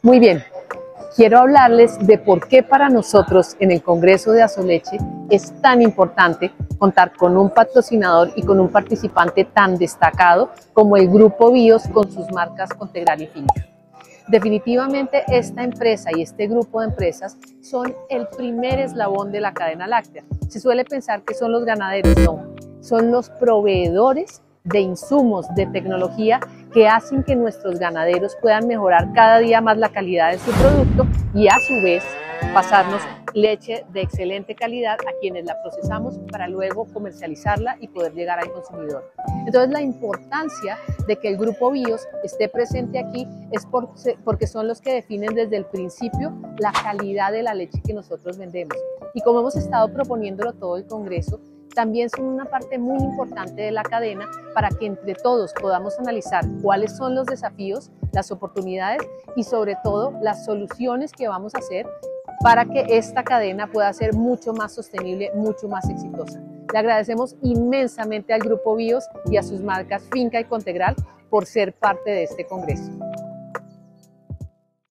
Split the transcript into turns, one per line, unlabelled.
Muy bien, quiero hablarles de por qué para nosotros en el Congreso de Asoleche es tan importante contar con un patrocinador y con un participante tan destacado como el Grupo BIOS con sus marcas Contegral y Finca. Definitivamente esta empresa y este grupo de empresas son el primer eslabón de la cadena láctea. Se suele pensar que son los ganaderos, no, son los proveedores de insumos, de tecnología que hacen que nuestros ganaderos puedan mejorar cada día más la calidad de su producto y a su vez pasarnos leche de excelente calidad a quienes la procesamos para luego comercializarla y poder llegar al consumidor. Entonces la importancia de que el Grupo BIOS esté presente aquí es porque son los que definen desde el principio la calidad de la leche que nosotros vendemos. Y como hemos estado proponiéndolo todo el Congreso, también son una parte muy importante de la cadena para que entre todos podamos analizar cuáles son los desafíos, las oportunidades y sobre todo las soluciones que vamos a hacer para que esta cadena pueda ser mucho más sostenible, mucho más exitosa. Le agradecemos inmensamente al Grupo BIOS y a sus marcas Finca y Contegral por ser parte de este congreso.